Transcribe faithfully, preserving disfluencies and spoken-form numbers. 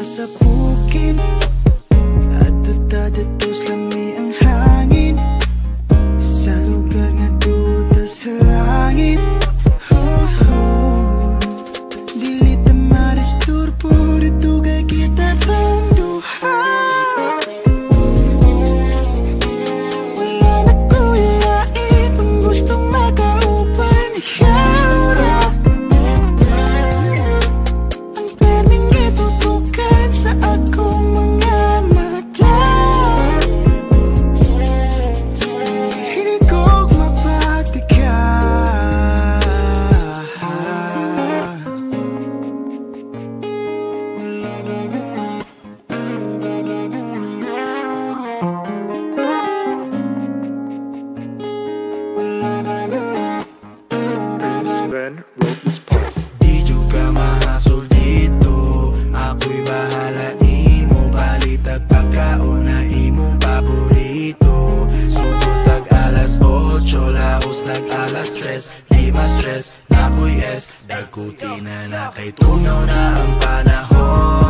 sa bukid, at tutadatos lami ang hangin sa lugar nga duda sa langit. Oh, oh. Dili ta maristurbo, ritugay kita kang duha. Wala na kulain kung gustong makaupan ikaw ra. Ang perming itutukan sa akong mga mata. Hindi ko mapati ka. Di jud ka mahasol dito, ako'y bahala nimo. Balitag pagkaon na imong paborito. Sugod tag alas otso, laos nag alas tres. Di ma stress, nako'y es, dagkuti na na kay tunaw na ang panahon.